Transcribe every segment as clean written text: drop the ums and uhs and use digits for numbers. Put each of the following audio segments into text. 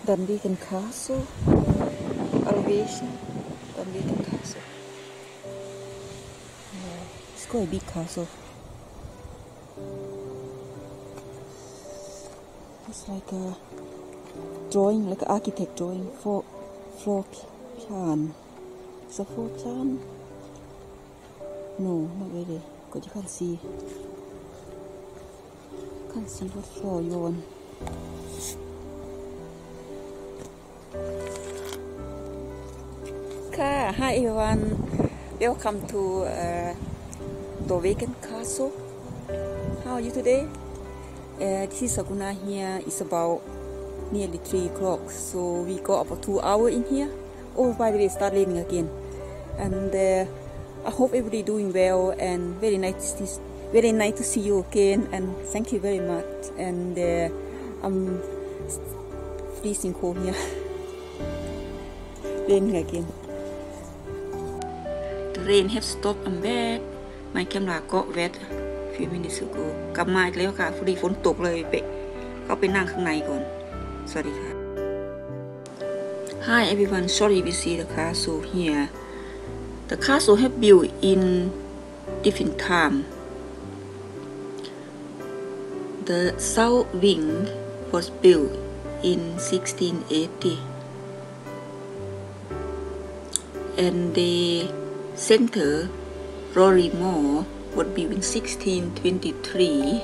Dunvegan Castle elevation. Dunvegan Castle. It's quite a big castle. It's like a drawing, like an architect drawing for floor plan. It's a floor plan? No, not really, because you can't see. Can't see what floor you're on. Hi everyone, welcome to Dunvegan Castle. How are you today? This is Saguna here. It's about nearly 3 o'clock, so we got about 2 hours in here. Oh, by the way, it started raining again. And I hope everybody doing well, and very nice to see you again, and thank you very much. And I'm freezing cold here. Raining again. The rain has stopped. I'm back. My camera got wet a few minutes ago. กลับมาอีกแล้วค่ะพอดีฝนตกเลยไปเข้าไปนั่งข้างในก่อนสวัสดีค่ะ Hi everyone, sorry we see the castle here. The castle have built in different time. The south wing was built in 1680, and the center Rory Moor was built in 1623.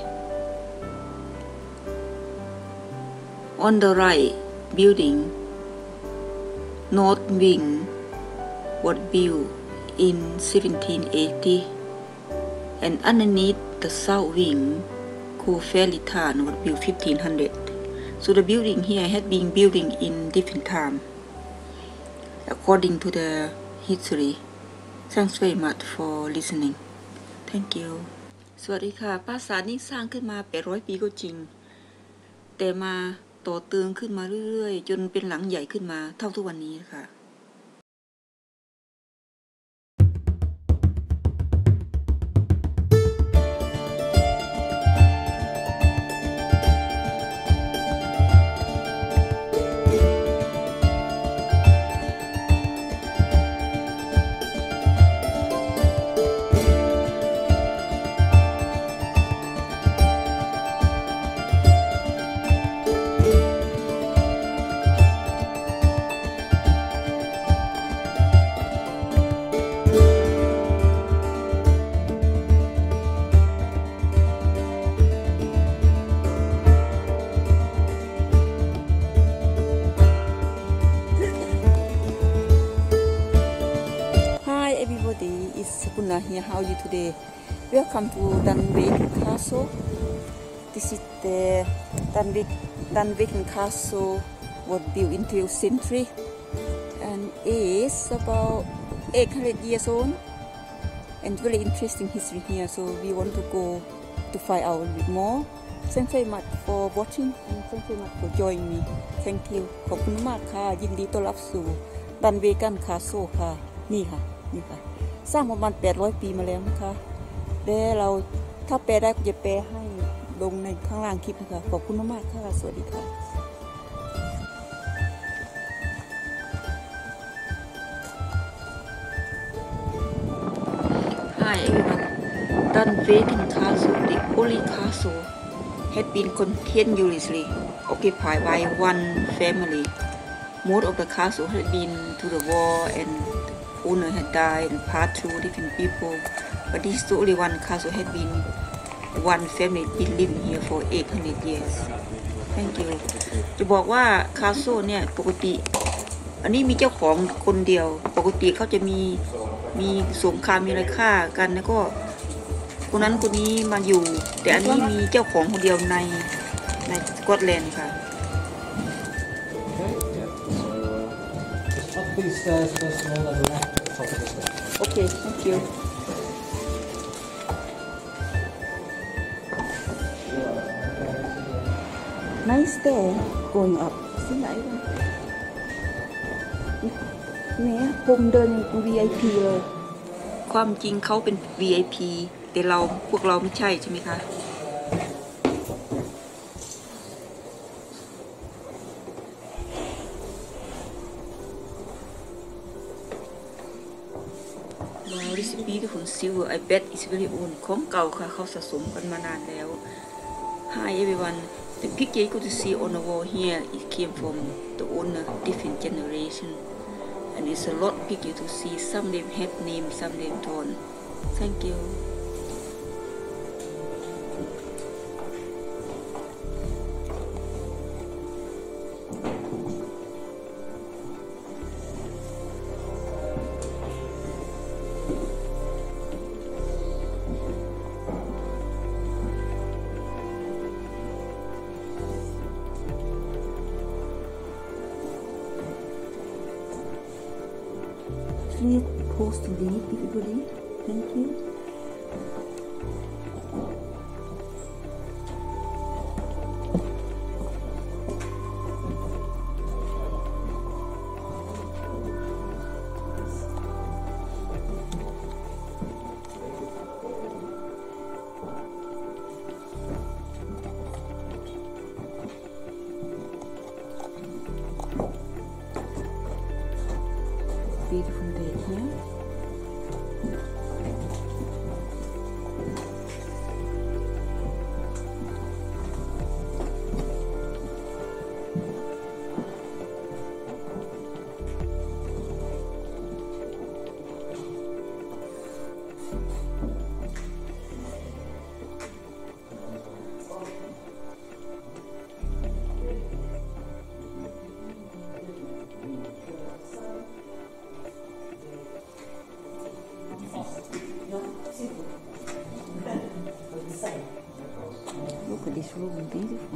On the right building, North Wing was built in 1780, and underneath the South Wing, Kuufelitaan was built 1500. So the building here had been building in different time, according to the history. Thanks very much for listening. Thank you. สวัสดีค่ะปราสาทนี้สร้างขึ้นมา800 ปีก็จริงแต่มาต่อเติมขึ้นมาเรื่อยๆจนเป็นหลังใหญ่ขึ้นมาเท่าทุกวันนี้ค่ะEverybody, it's Saguna here. How are you today? Welcome to Dunvegan Castle. This is the Dunvegan Castle was built in 12th century and is about 800 years old, and very interesting history here. So we want to go to find out a little bit more. Thanks very much for watching and thanks very much for joining me. Thank you. ขอบคุณมากค่ะยินดีต้อนรับสู่ Dunvegan Castle ค่ะนี่ค่ะนี่ค่ะสร้างประมาณ800 ปีมาแล้วนะคะแล้วเราถ้าแปลได้ก็จะแปลให้ลงในข้างล่างคลิปนะคะขอบคุณมากๆค่ะสวัสดีค่ะ Hi everyone. Dunvegan Castle, the only castle, had been continuously occupied by one family. Most of the castle had been to the war and owner had died and passed through different people, but this is the only one castle had been one family been living here for 800 years. Thank you. จะบอกว่าคาโซเนี่ยปกติอันนี้มีเจ้าของคนเดียวปกติเขาจะมีสงครามมีอะไรฆ่ากันแล้วก็คนนั้นคนนี้มาอยู่แต่อันนี้มีเจ้าของคนเดียวในสกอตแลนด์ค่ะThese stairs first of all, and then top of the stairs. Okay, thank you. Nice stair going up. See nice one. เนี่ยผมเดินเป็น VIP เลยความจริงเขาเป็น VIP แต่พวกเราไม่ใช่ใช่ไหมคะ Hi beautiful silver I bet it's very old ของเก่าค่ะเขาสะสมกันมานานแล้ว Hi everyone the picture you could see on the wall here it came from the owner different generation and it's a lot picture to see some them had name some them don't thank you Please post the link everybody. Thank you. Beautiful day here. Look at this room, beautiful.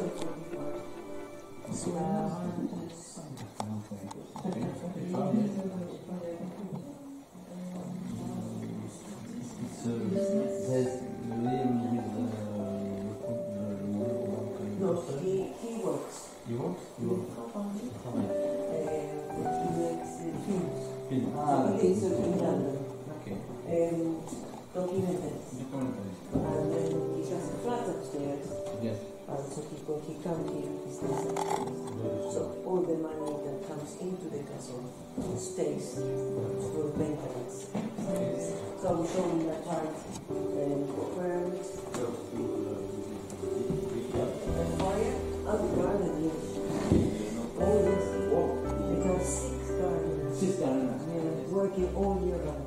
So No, he works. You want? You want? He makes films. Film. He's in London. Okay. Documentaries. Documentaries. And then he has a flat upstairs. Yes. And so he comes here, he stays upstairs. So all the money that comes into the castle stays for maintenance. So I'm showing the chart and firms. The fire and the garden, yes. All this. They have 6 gardeners. 6 gardeners. Yeah, working all year round.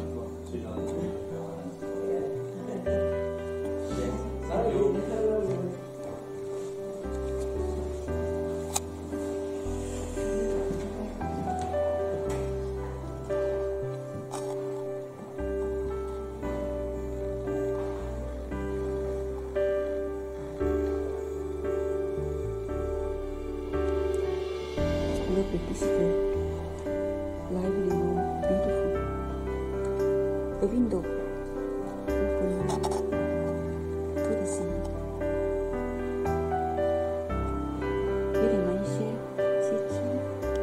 look at this lively room, beautiful. The window open to the sea. Very nice kitchen.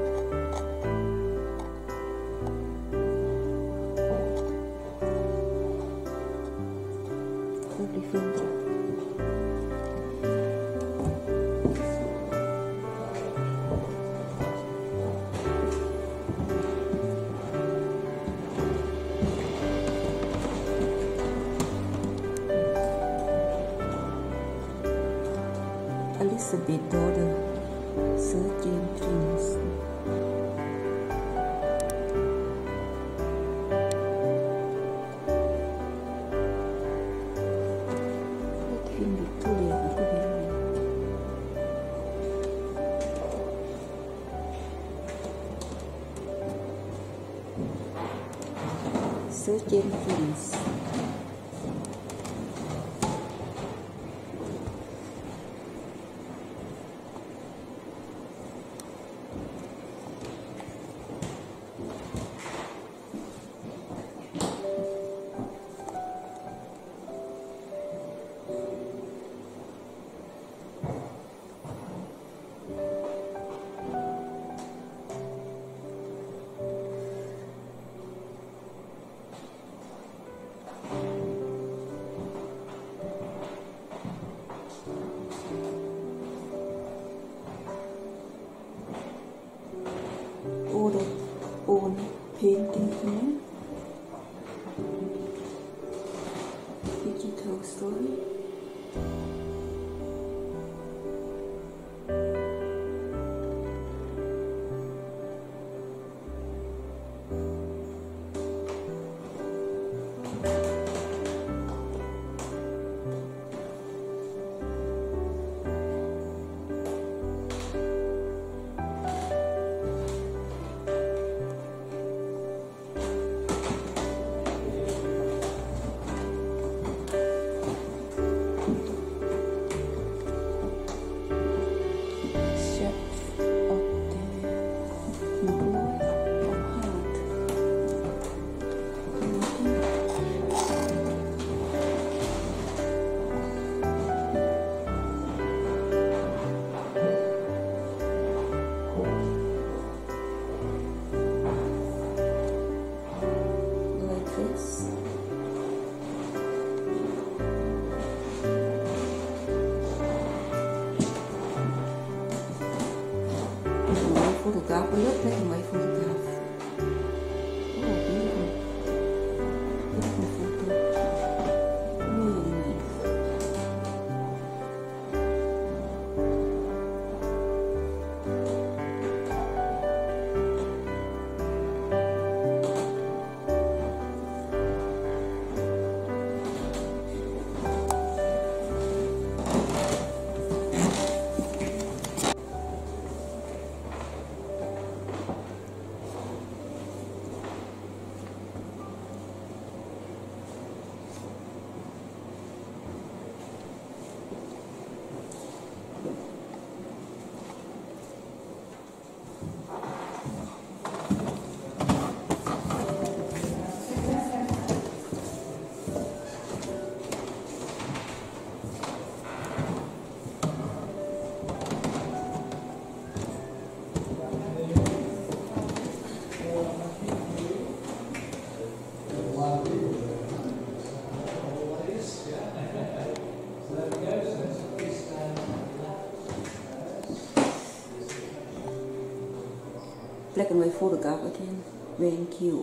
Lovely furniture. Elizabeth daughter, Sir James Prince. Queen Victoria itu bilang. Sir James Prince. she tells story. Photograph, a lot like my photograph. Oh, beautiful. Beautiful photo. Really nice. Black and white photograph again, very cute.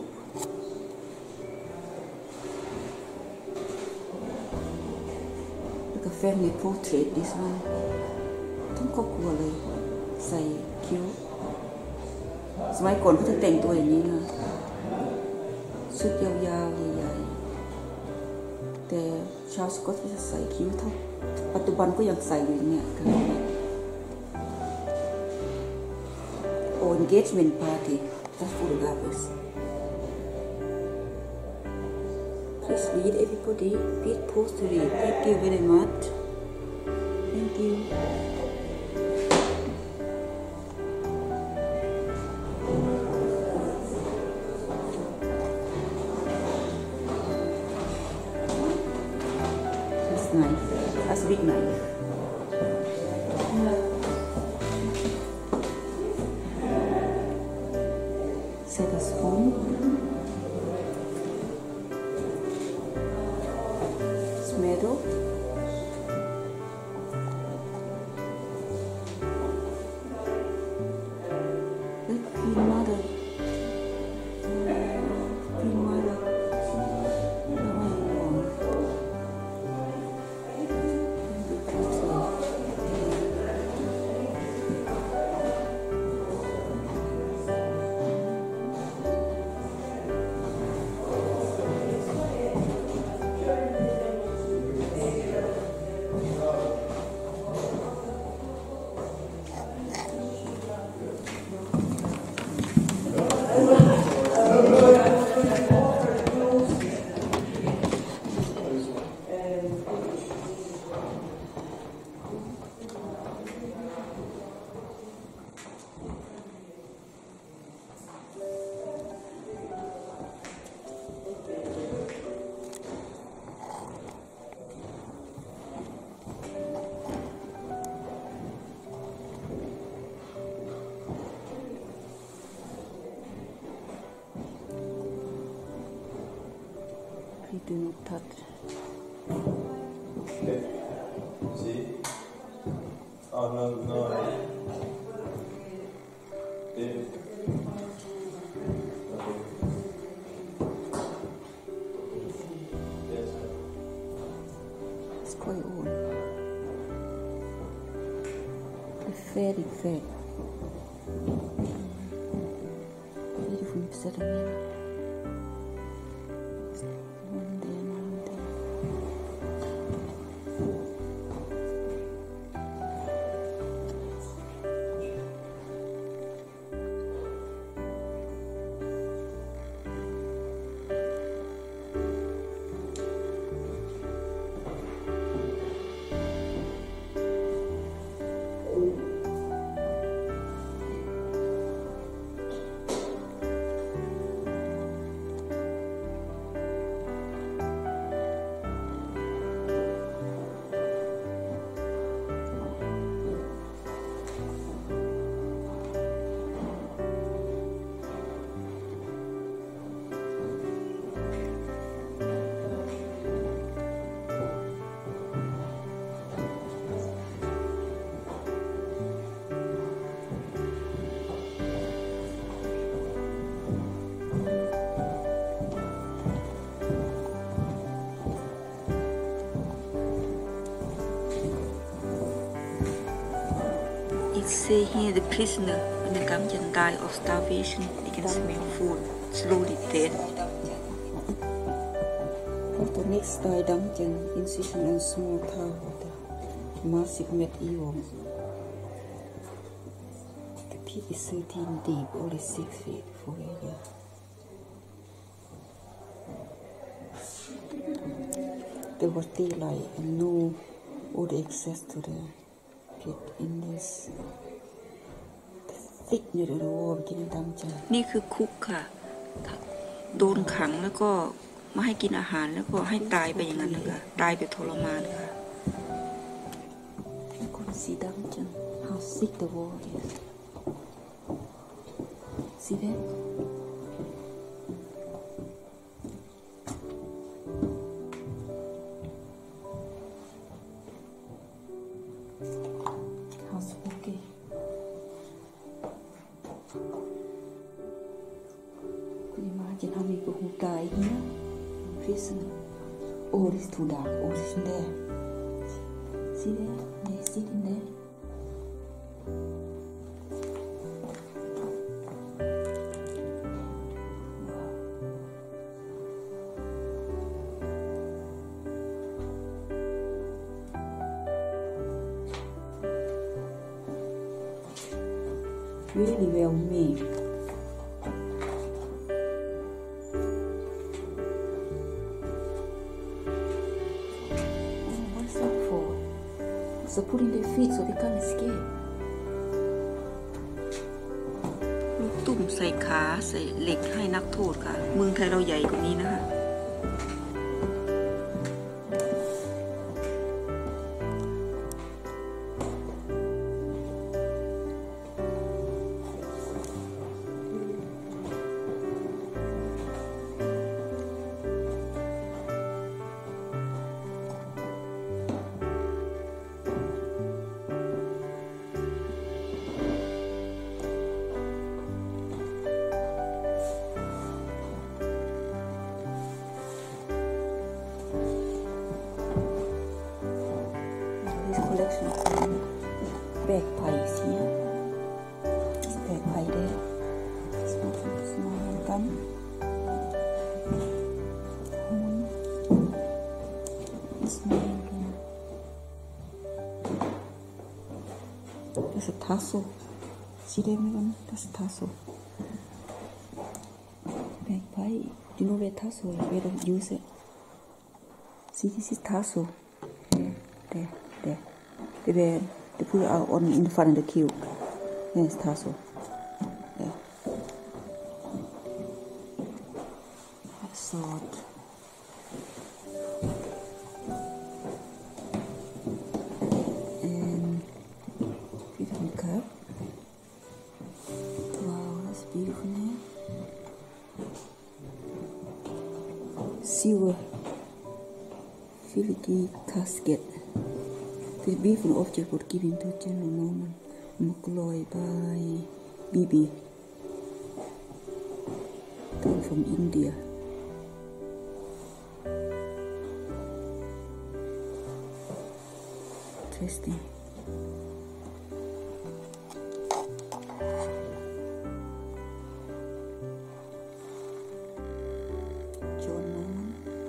Like a family portrait, this one. ทั้งครอบครัวเลยใส่คิ้วสมัยก่อนเขาจะแต่งตัวอย่างนี้นะชุดยาวๆใหญ่ๆแต่ชาวสกอตจะใส่คิ้วเท่าปัจจุบันก็ยังใส่อยู่เนี่ยกันengagement party, that's photographers. Please read everybody, please post to read. Thank you very much. Thank you. That's nice. That's a big knife. Set a spoon, tomato, peanut butter, you do not touch. Okay. See? Oh, no. Yeah. Okay. Yes. What's going on? The very fair. Beautiful settlement. It says here the prisoner in the Gamjan died of starvation. They can smell food, slowly dead. After next die Damjan, incision and small town with a massive medieval. The pit is 13 deep, only 6 feet for area. There was daylight and no other access to the pit in this thickness of the wall beginning Damjan. นี่คือคุกค่ะโดนขังแล้วก็ไม่ให้กินอาหารแล้วก็ให้ตายไปอย่างนั้นนะคะตายไปทรมานค่ะ You can see Damjan how thick the wall is. See that? How spooky. Imagine how many people who die here in prison. Oh, it's too dark. Oh, it's in there. See there? They sit in there. Really well made. What's that for? So putting their feet so they can't escape. ลูกตุ่มใส่ขาใส่เหล็กให้นักโทษค่ะเมืองไทยเราใหญ่กว่านี้นะคะ Collection of bagpipes here. This bagpipe there. It's not small gun. Horn. It's small gun. There's a tassel. See there, everyone? That's a tassel. Bagpipe. Do you know where tassel is? Where they use it? See, this is tassel. There. They put it out on in front of the queue. Yes, tassel. Yeah. Sword. And beautiful cup. Wow, that's beautiful now. Silver filigree casket. This beautiful object was given to General Norman McCloy by Bibi, come from India. interesting. John Norman.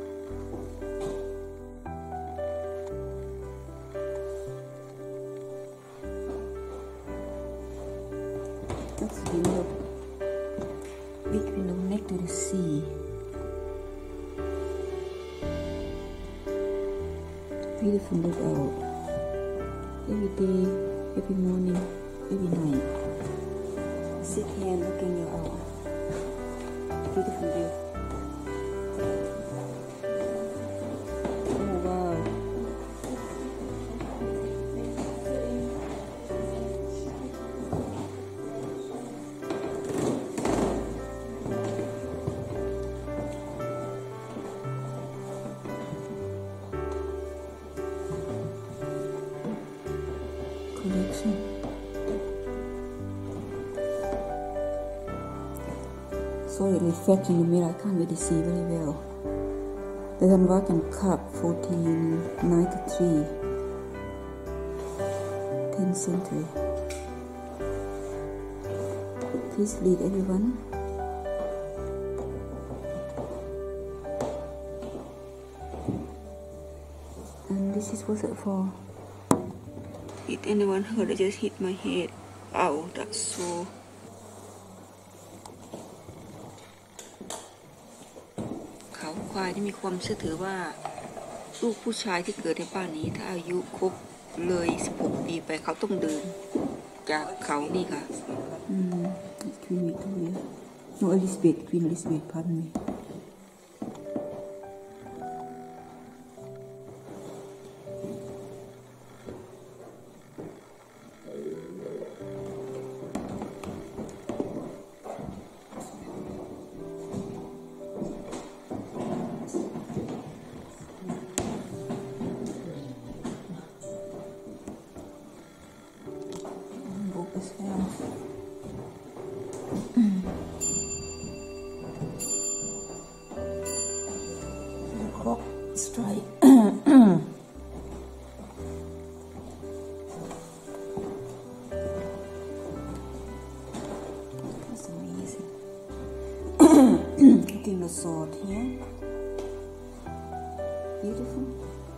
That's the window. Big window next to the sea. Beautiful look out. Every day, every morning, every night. Sit here and looking you out. Beautiful view. Oh wow. Collection. So it reflects in the mirror. I can't really see very well. The Dunbarton Cup, 1493, 10th century. Please read, everyone. And this is what it for. Did anyone heard? I just hit my head. Ow, that's so.เขาควายที่มีความเชื่อถือว่าลูกผู้ชายที่เกิดในบ้านนี้ถ้าอายุครบเลย16 ปีไปเขาต้องเดินจากเขานี่ค่ะQueen Victoria no Elizabeth Queen Elizabeth pardon me as well. The clock strike. That's amazing. Looking the sword here. Beautiful.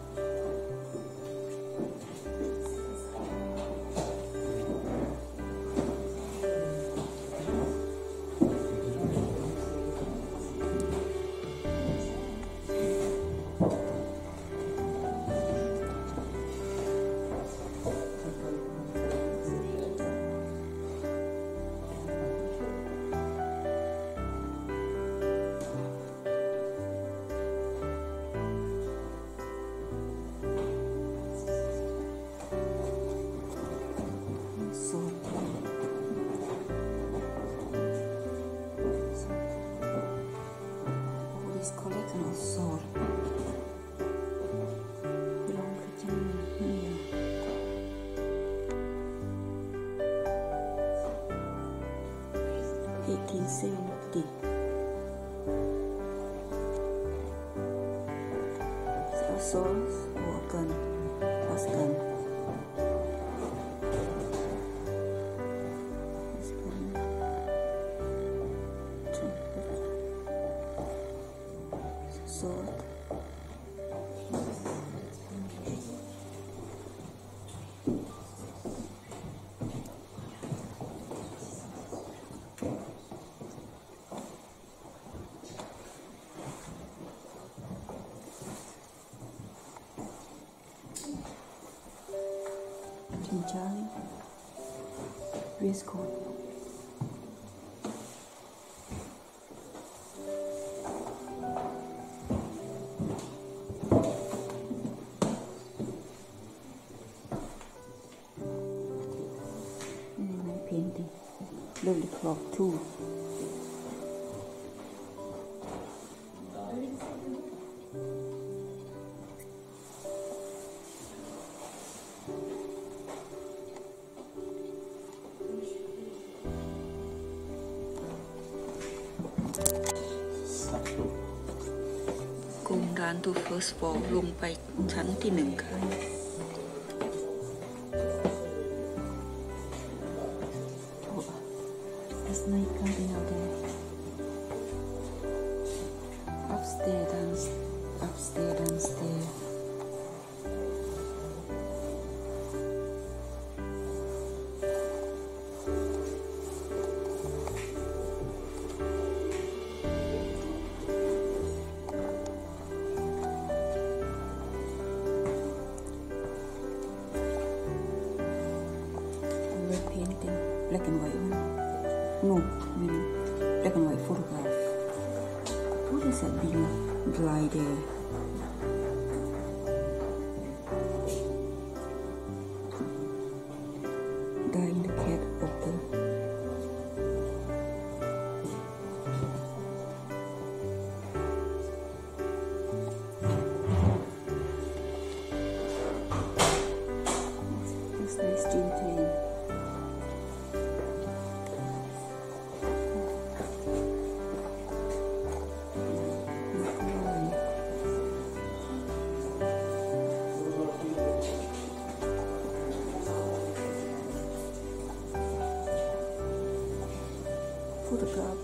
Collection of sword belong to Germany here. $1870. Is it a sword or a gun? Plus gun. Sword. Charlie. Waistcoat. Painting. Lovely clock too. Going down to first floor ลงไปชั้นที่ 1 ค่ะ and white one. No, maybe black and white photograph. What is that being dry there? Dyeing the cat of the photograph.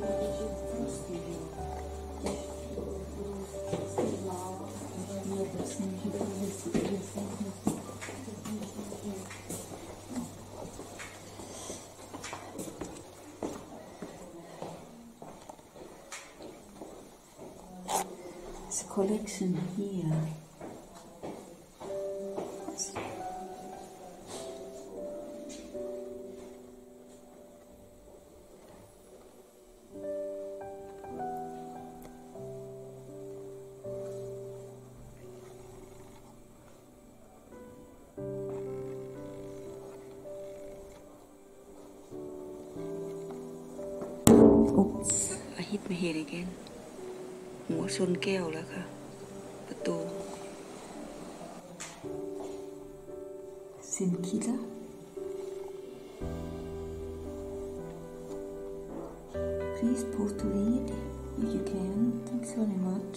It's a collection here. Oops, I hit my head again. หัวชนแก้วแล้วค่ะ ประตู Sinkila. Please pause to read if you can. Thanks very much.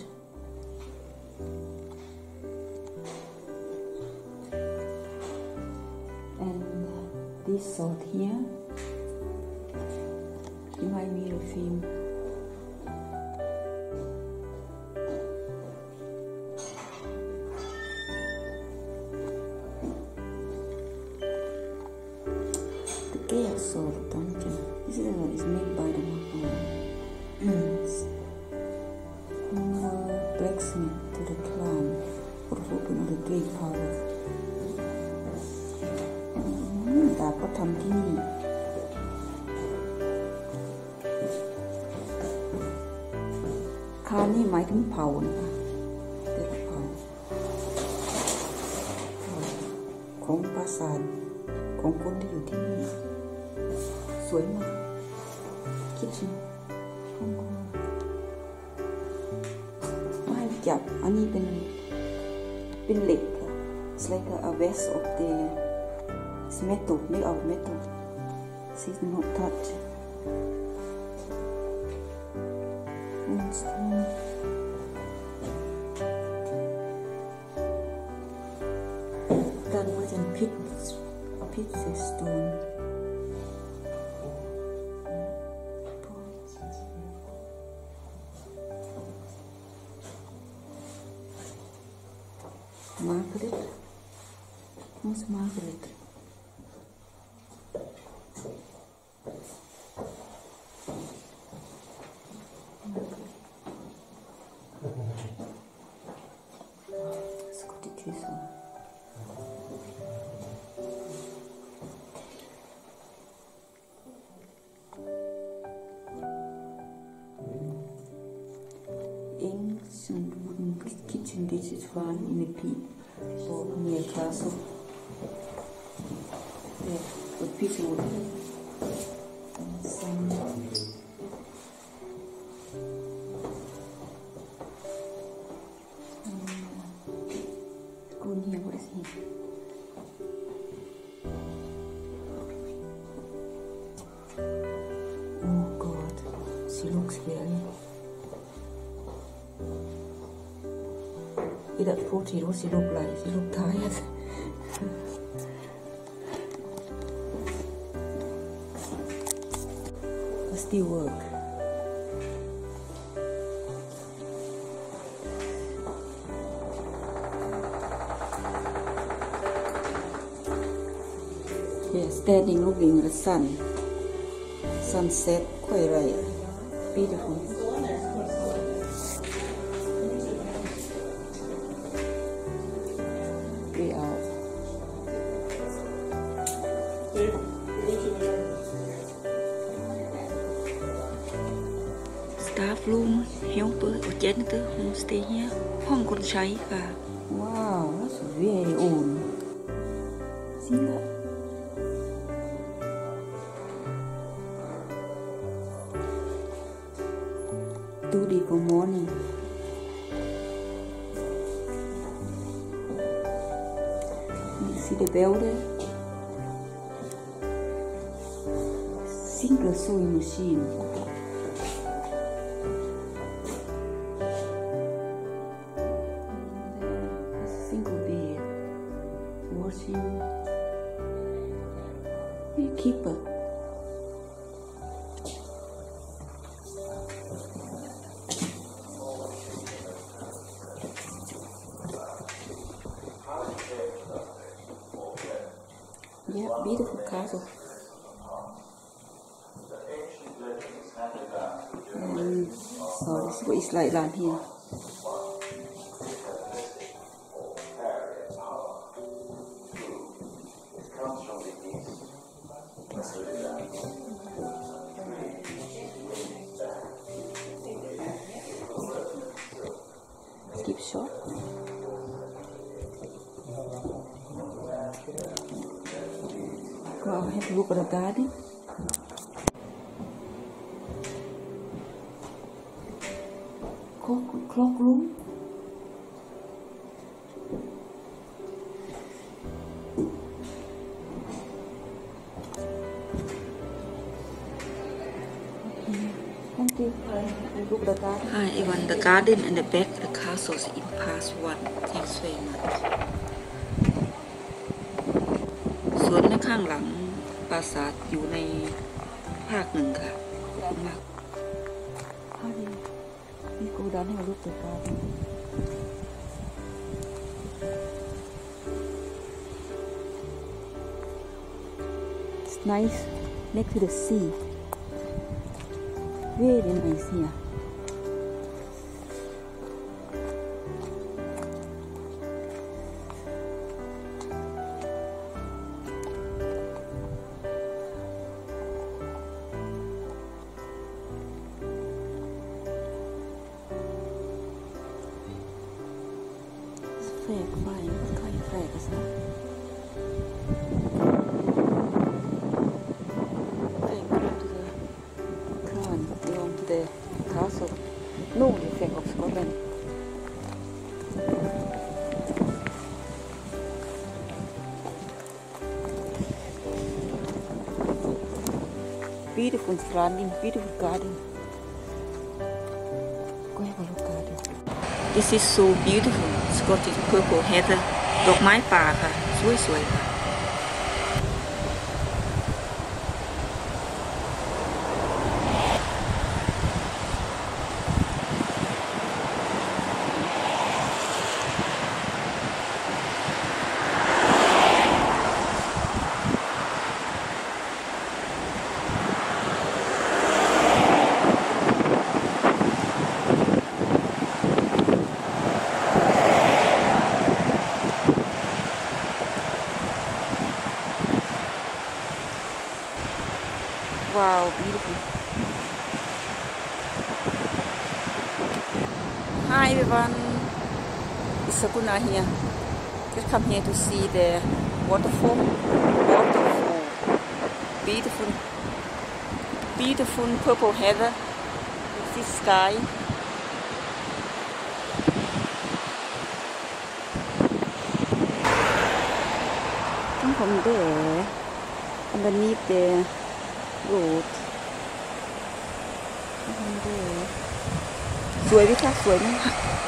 And this sword here remind me of film. The Chaos Sword Dungeon. This is made by the blacksmith to the clan for open the great power. ดาบก็ทำที่นี่คานี่หมายถึงเผ่านะคะแต่ละเผ่าของปราสาทของคนที่อยู่ที่นี่สวยมากคิดสิไม่จับอันนี้เป็นเหล็กค่ะ It's like a vest of the It's metal, made of metal. See, it's not touch. Done with a pizza stone. Margaret. Who's Margaret? Ancient wooden kitchen dishes found in a pit or near castle. There, with piece of wood and some. Go near. What is here? Oh God, she looks very. That 40 what she look like? She look tired. But still work. Yeah, standing looking at the sunset, quite right, beautiful. Way out. room helper or janitor who stay here ห้องคนใช้ค่ะ Wow that's very old สิละdo the for morning you see the bell there single sewing machine single bed washing keeper yeah beautiful castle so this is what it's like down here keep short wow have a look at the garden clock room thank you look at the garden hi everyone the garden and the back the castle is in past one thanks very much สวนข้างหลังปราสาทอยู่ในภาคหนึ่งค่ะขอบคุณมากนี่กูดันให้ลูกเกิดการIt's nice next to the sea very nice here Fake fine, kind of fake, isn't it? Fake belong to the crown, belong to the castle. No, the fake of Scotland. Beautiful surrounding, beautiful garden. Go have a look at it. This is so beautiful. Scottish purple heather ดอกไม้ป่าค่ะสวยๆค่ะ Wow, beautiful. Hi everyone, it's Sakuna here. Just come here to see the waterfall. Beautiful, beautiful purple heather. This sky. Come from there, underneath the road. Sweetไหมคะสวยไหม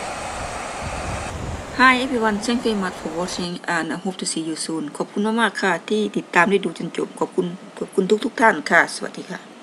Hi everyone, thank you very much for watching and I hope to see you soon. ขอบคุณมากๆค่ะที่ติดตามได้ดูจนจบขอบคุณทุกท่านค่ะสวัสดีค่ะ